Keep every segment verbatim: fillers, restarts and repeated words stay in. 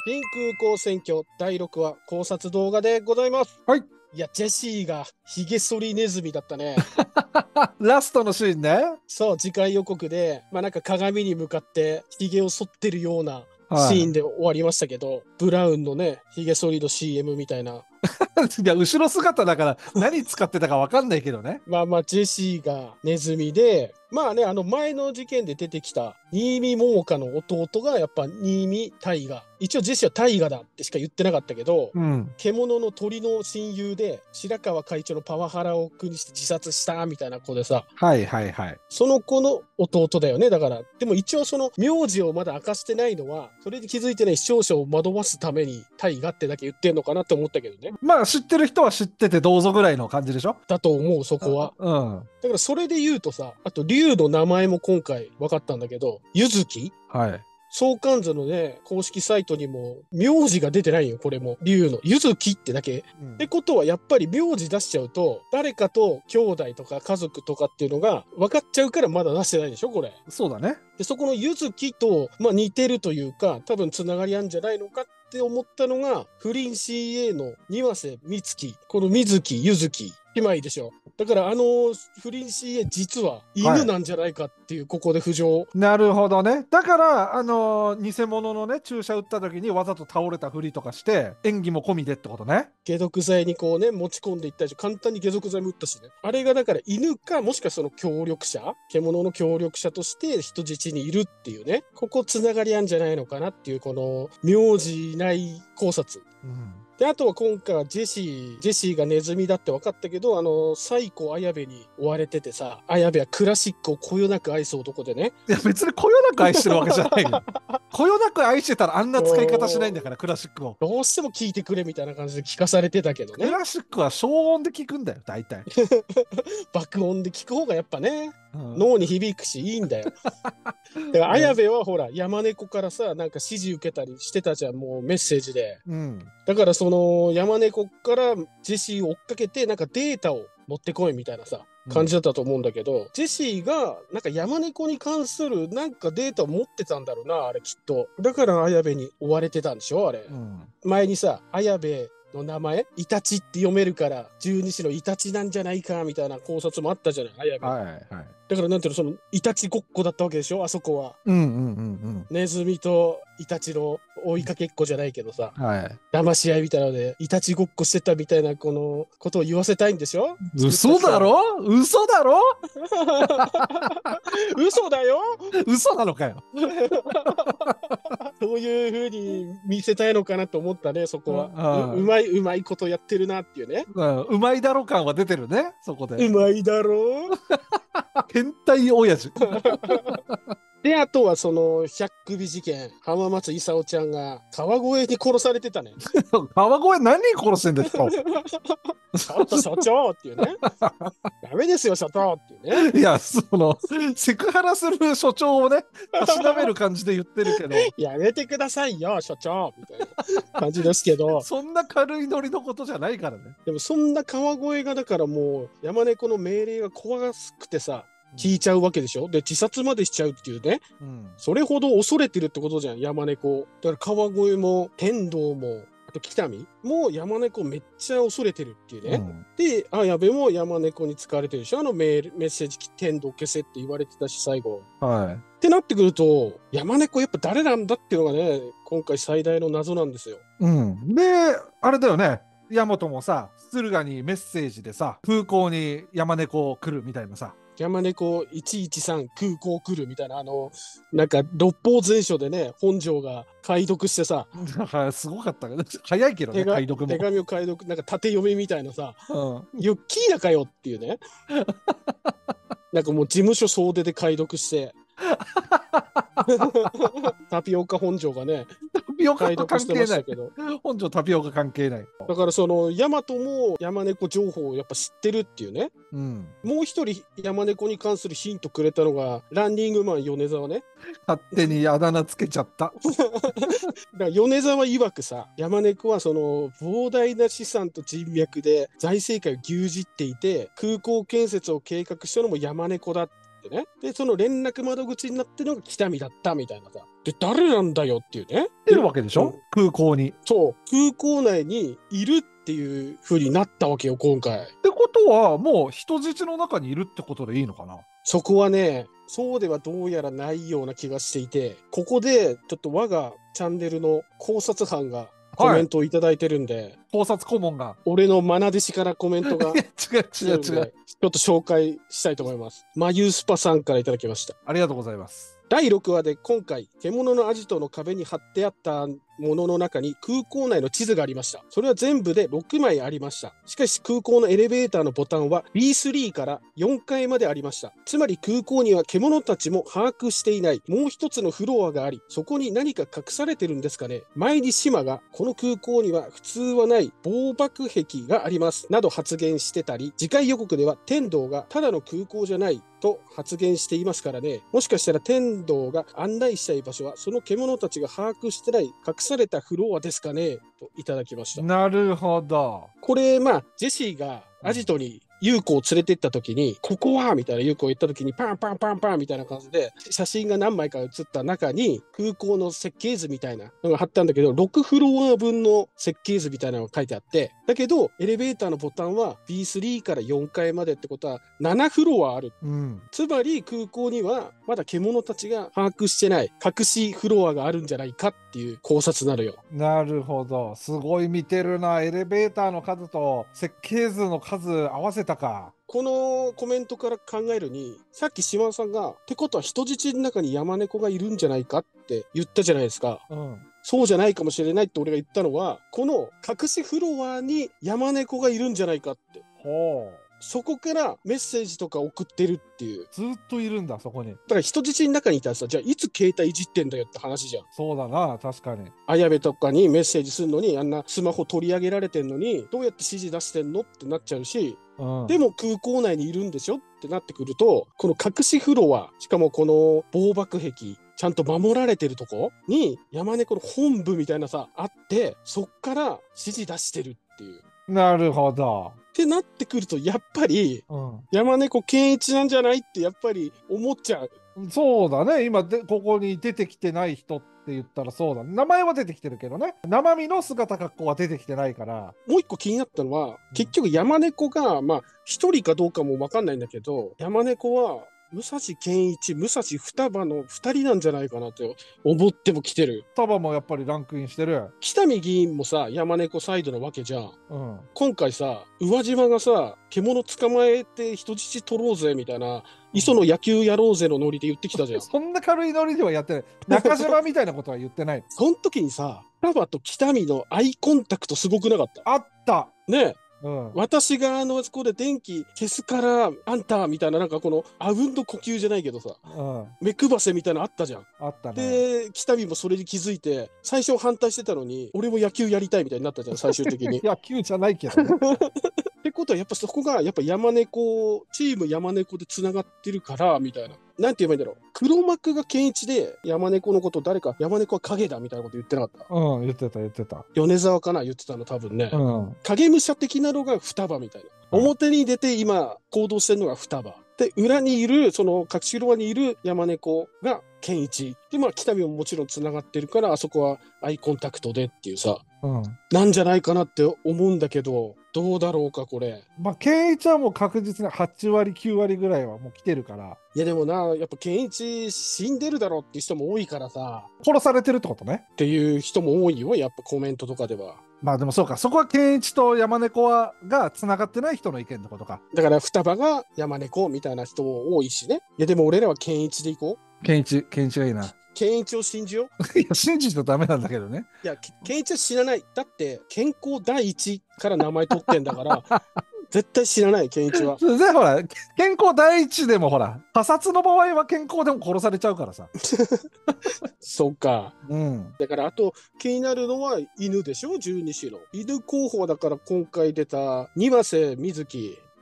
新空港選挙だいろくわ考察動画でございます。 はい。 いや、ジェシーがひげ剃りネズミだったね。 ラストのシーンね。 そう、次回予告で、まあなんか鏡に向かってひげを剃ってるようなシーンで終わりましたけど、はい、ブラウンのね、ひげ剃りの シーエム みたいな。 いや、後ろ姿だから何使ってたか分かんないけどね。 まあまあ、ジェシーがネズミで、まあね、あの前の事件で出てきた新見桃香の弟がやっぱ新見大河。一応ジェシーは大河だってしか言ってなかったけど、うん、獣の鳥の親友で白川会長のパワハラを苦にして自殺したみたいな子でさ。 はいはいはい。 その子の弟だよね。だから、でも一応その名字をまだ明かしてないのは、それに気づいてない視聴者を惑わすために大河ってだけ言ってんのかなって思ったけどね。 まあ知ってる人は知っててどうぞぐらいの感じでしょ？ だと思う、そこは。うん。だからそれで言うとさ、あと龍の名前も今回分かったんだけど、ゆずき？ はい。 相関図のね、公式サイトにも、名字が出てないよ、これも。龍の。ゆずきってだけ。うん、ってことは、やっぱり名字出しちゃうと、誰かと兄弟とか家族とかっていうのが分かっちゃうからまだ出してないでしょ、これ。 そうだね。 で、そこのゆずきと、まあ似てるというか、多分つながりあるんじゃないのかって思ったのが、不倫 シーエー の庭瀬美月。この水木、ゆずき。姉妹でしょ。だからあの不倫 シーエー 実は犬なんじゃないかっていう、はい、ここで浮上。 なるほどね。だからあのー、偽物のね注射打った時にわざと倒れたふりとかして演技も込みでってことね。 解毒剤にこうね持ち込んでいったりし簡単に解毒剤も打ったしね。あれがだから犬かもしくはその協力者獣の協力者として人質にいるっていうね。ここつながりあるんじゃないのかなっていうこの名字ない考察。うん、で、あとは今回はジェシー、ジェシーがネズミだって分かったけど、あの、最古綾部に追われててさ、綾部はクラシックをこよなく愛す男でね。 いや、別にこよなく愛してるわけじゃないよ。こよなく愛してたらあんな使い方しないんだから、クラシックを。 どうしても聴いてくれみたいな感じで聞かされてたけどね。 クラシックは消音で聞くんだよ、大体。 爆音で聞く方がやっぱね、うん、脳に響くしいいんだよ。だから綾部はほら、山猫からさ、なんか指示受けたりしてたじゃん、もうメッセージで。うん、だからその山猫からジェシーを追っかけて、なんかデータを持ってこいみたいなさ、感じだったと思うんだけど、うん、ジェシーがなんか山猫に関するなんかデータを持ってたんだろうな、あれきっと。だから綾部に追われてたんでしょ、あれ。うん、前にさ、綾部の名前イタチって読めるから十二支のイタチなんじゃないかみたいな考察もあったじゃない綾部、はいはい、だからなんていうのそのイタチごっこだったわけでしょあそこは、うんうんうんうん、ネズミとイタチの追いかけっこじゃないけどさ、はい、騙し合いみたいなのでイタチごっこしてたみたいなこのことを言わせたいんでしょ。 嘘だろ嘘だろ嘘だよ嘘なのかよそういう風に見せたいのかなと思ったね、そこは。う, うまいうまいことやってるなっていうね。 うん、うまいだろ感は出てるね、そこで。 うまいだろ変態親父。 で、あとはそのひゃっくび事件、浜松勲ちゃんが川越に殺されてたね。 川越何人殺してんですかちょっと所長っていうね。ダメですよ、所長っていうね。 いや、その、セクハラする所長をね、たしなめる感じで言ってるけど。 やめてくださいよ、所長みたいな感じですけど。 そんな軽いノリのことじゃないからね。 でもそんな川越がだからもう、山猫の命令が怖くてさ、聞いちゃうわけでしょ。で自殺までしちゃうっていうね、うん、それほど恐れてるってことじゃん山猫だから。川越も天童もあと北見も山猫めっちゃ恐れてるっていうね、うん、で綾部も山猫に使われてるでしょ。あのメールメッセージ天童消せって言われてたし最後、はい、ってなってくると山猫やっぱ誰なんだっていうのがね今回最大の謎なんですよ、 うん、であれだよね、大和もさ敦賀にメッセージでさ空港に山猫来るみたいなさ、 山猫いちいちさん空港来るみたいな、あのなんか六法全書でね本庄が解読してさすごかったけど早いけどね解読も手紙を解読なんか縦読みみたいなさ、うん、ユッキーだかよっていうねなんかもう事務所総出で解読してタピオカ本庄がねタピオカと関係ないけど本庄タピオカ関係ない。 だからその大和も山猫情報をやっぱ知ってるっていうね、うん、もう一人山猫に関するヒントくれたのがランニングマン米沢ね。 勝手にあだ名つけちゃっただから米沢曰くさ山猫はその膨大な資産と人脈で財政界を牛耳っていて空港建設を計画したのも山猫だってってね。で、その連絡窓口になってるのが北見だったみたいなさ。で、誰なんだよっていうね。 いるわけでしょ、うん、空港に。 そう。空港内にいるっていう風になったわけよ、今回。 ってことは、もう人質の中にいるってことでいいのかな？ そこはね、そうではどうやらないような気がしていて、ここでちょっと我がチャンネルの考察班がコメントをいただいてるんで、はい、 考察顧問が俺の愛弟子からコメントが違う違う違うちょっと紹介したいと思います。マユスパさんからいただきました。 ありがとうございます。 だいろくわで今回獣のアジトの壁に貼ってあったものの中に空港内の地図がありました。それは全部でろくまいありました。しかし空港のエレベーターのボタンは ビースリー からよんかいまでありました。つまり空港には獣たちも把握していないもう一つのフロアがあり、そこに何か隠されてるんですかね。前に島がこの空港には普通はない防爆壁がありますなど発言してたり、次回予告では天道がただの空港じゃないと発言していますからね。もしかしたら天道が案内したい場所はその獣たちが把握してない隠されたフロアですかねといただきました。 なるほど。 これまあジェシーがアジトに優子を連れてった時に、ここはみたいな優子を言った時にパンパンパンパンみたいな感じで写真が何枚か写った中に空港の設計図みたいなのが貼ったんだけど、ろくフロア分の設計図みたいなのが書いてあって、だけどエレベーターのボタンは ビースリー からよんかいまでってことはななフロアある、うん、つまり空港にはまだ獣たちが把握してない隠しフロアがあるんじゃないかっていう考察になるよ。 なるほど、すごい見てるな。エレベーターの数と設計図の数合わせたか。 このコメントから考えるに、さっき島田さんがってことは人質の中に山猫がいるんじゃないかって言ったじゃないですか、うん、そうじゃないかもしれないって俺が言ったのは、この隠しフロアに山猫がいるんじゃないかって。ほう、そこからメッセージとか送ってるっていう。 ずっといるんだ、そこに。だから人質の中にいたらさ、じゃあいつ携帯いじってんだよって話じゃん。 そうだな、確かに。 綾部とかにメッセージするのに、あんなスマホ取り上げられてんのにどうやって指示出してんのってなっちゃうし、うん、でも空港内にいるんでしょってなってくると、この隠しフロア、しかもこの防爆壁ちゃんと守られてるとこに山猫の本部みたいなさあって、そっから指示出してるっていう。 なるほど。 ってなってくるとやっぱり、うん、山猫健一なんじゃないってやっぱり思っちゃう。 そうだね。今でここに出てきてない人って言ったらそうだ、ね、名前は出てきてるけどね、生身の姿格好は出てきてないから。 もう一個気になったのは、結局山猫がまあ一人かどうかも分かんないんだけど、山猫は武蔵健一、武蔵双葉のふたりなんじゃないかなって思ってもきてる。 双葉もやっぱりランクインしてる。 北見議員もさ山猫サイドなわけじゃん、うん、今回さ宇和島がさ獣捕まえて人質取ろうぜみたいな、磯の野球やろうぜのノリで言ってきたじゃんそんな軽いノリではやってない。中島みたいなことは言ってないその時にさ双葉と北見のアイコンタクトすごくなかった？ あったねえ、うん、私があのそこで電気消すからあんたみたいな、なんかこのあうんの呼吸じゃないけどさ、うん、目くばせみたいなのあったじゃん。 あったね。 で北見もそれに気づいて最初反対してたのに、俺も野球やりたいみたいになったじゃん最終的に野球じゃないけどねってことはやっぱそこがやっぱ山猫チーム山猫でつながってるからみたいな、なんて言えばいいんだろう、黒幕が健一で山猫のこと誰か山猫は影だみたいなこと言ってなかった？ うん、言ってた言ってた。 米沢かな言ってたの多分ね、うん、影武者的なのが双葉みたいな、うん、表に出て今行動してるのが双葉で、裏にいるその隠しフロアにいる山猫が健一で、まあ北見ももちろんつながってるから、あそこはアイコンタクトでっていうさ、うん、なんじゃないかなって思うんだけど、どうだろうかこれ。 まあ健一はもう確実にはちわりきゅうわりぐらいはもう来てるから。 いやでもな、やっぱ健一死んでるだろうっていう人も多いからさ。 殺されてるってことねっていう人も多いよ、やっぱコメントとかでは。 まあでもそうか、そこは健一と山猫はがつながってない人の意見ってことか。 だから双葉が山猫みたいな人も多いしね。いやでも俺らは健一でいこう。健一、健一がいいな。 健一を信じよう。いや信じちゃダメなんだけどね。 いや健一は知らない。だって健康第一から名前取ってんだから絶対知らない健一は。 でほら健康第一でもほら他殺の場合は健康でも殺されちゃうからさそうか、 うん、 だからあと気になるのは犬でしょ。十二支の犬候補だから今回出た庭瀬瑞希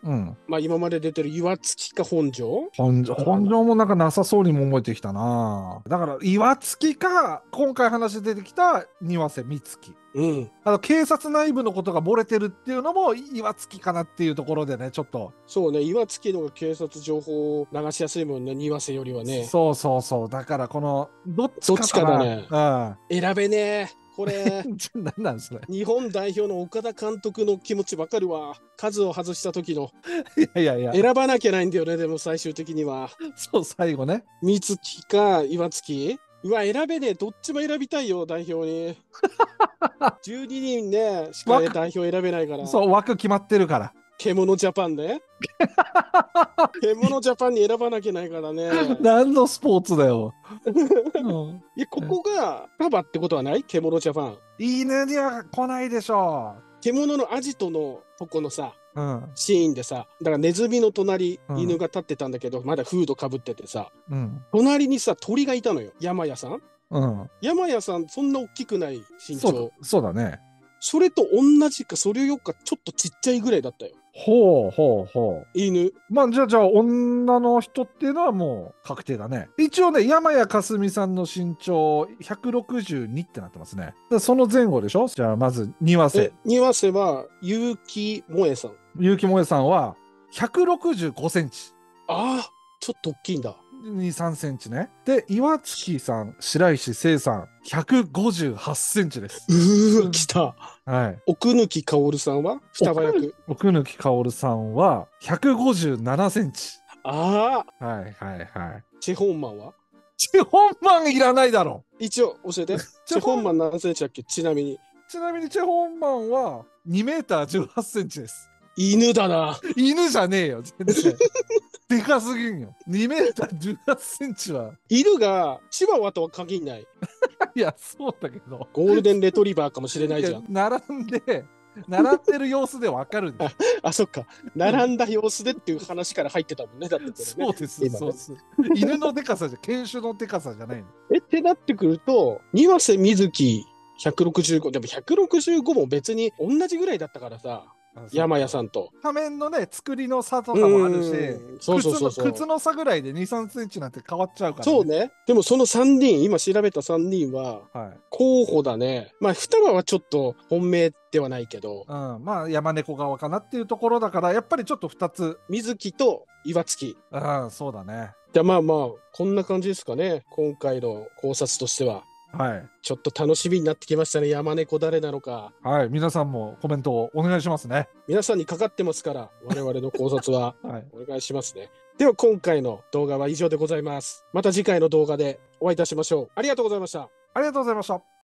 うん。 まあ今まで出てる岩槻か本庄。 本庄、本庄もなんかなさそうにも思えてきたな。だから岩槻か、今回話出てきた庭瀬美月。 うん。 あの警察内部のことが漏れてるっていうのも岩槻かなっていうところでね、ちょっと。 そうね、岩槻の方が警察情報を流しやすいもんね、庭瀬よりはね。 そうそうそう。だからこの、どっちどっちかかだだね。 な。 選べねえ。これ、 うん。何なんそれ。 日本代表の岡田監督の気持ちわかるわ。数を外した時の。 いやいやいや。 選ばなきゃないんだよね、でも最終的には。 そう、最後ね。 美月か岩槻。うわ、選べねえ。どっちも選びたいよ、代表に。じゅうににんね、しか代表選べないから。 そう、枠決まってるから。 獣ジャパンね。獣ジャパンに選ばなきゃないからね。 何のスポーツだよ。うん、 いや、ここがパパってことはない？獣ジャパン。 犬には来ないでしょ獣のアジトのとこのさ、 う。うん。 シーンでさ、だからネズミの隣、 うん犬が立ってたんだけど、まだフードかぶっててさ、 うん。 隣にさ、鳥がいたのよ。山屋さん。 うん。 山屋さん、そんな大きくない身長。 そうだ、そうだね。 それと同じか、それよっか、ちょっとちっちゃいぐらいだったよ。 ほうほうほう。 犬。 まあ、じゃあ、じゃあ、女の人っていうのはもう確定だね。一応ね、山谷かすみさんの身長ひゃくろくじゅうにってなってますね。でその前後でしょ。じゃあ、まず、庭瀬。 庭瀬は、結城萌えさん。 結城萌えさんはひゃくろくじゅうごセンチ。 ああ、ちょっと大きいんだ。 に、さんセンチね。で、岩月さん、白石聖さん、ひゃくごじゅうはちセンチです。 うーわ、来た。 はい。 奥貫薫さんは双葉役。 奥貫薫さんはひゃくごじゅうななセンチ。 ああ。 はいはいはい。 チェホンマンはチェホンマンいらないだろ。 一応教えて。チェホンマン何センチだっけ、ちなみに。 ちなみにチェホンマンはにメーターじゅうはちセンチです。 犬だな。 犬じゃねえよ、全然。でかすぎんよ。にメーターじゅうはちセンチは。 犬がチワワとは限んない。 いや、そうだけど。 ゴールデンレトリバーかもしれないじゃん。 並んで、並んでる様子でわかるんだ。 あ、そっか。並んだ様子でっていう話から入ってたもんね。だってこれね。 そうです、ね、そうです。犬のでかさじゃ、犬種のでかさじゃないの。 えってなってくると、庭瀬瑞希ひゃくろくじゅうご、でもひゃくろくじゅうごも別に同じぐらいだったからさ。山屋さんと仮面のね作りの差とかもあるし、 そうそうそうそう、 靴の差ぐらいでに、さんセンチなんて変わっちゃうから、 ね、そうね。でもそのさんにん、今調べたさんにんは候補だね。まあ双葉はちょっと本命ではないけど、 うん、まあ山猫側かなっていうところだから、やっぱりちょっとふたつ、 水木と岩槻。 ああ、そうだね。 じゃあまあまあこんな感じですかね、今回の考察としては。 はい、 ちょっと楽しみになってきましたね。山猫誰なのか。 はい、皆さんもコメントをお願いしますね。 皆さんにかかってますから、我々の考察は、はい、お願いしますね。では今回の動画は以上でございます。また次回の動画でお会いいたしましょう。ありがとうございました。 ありがとうございました。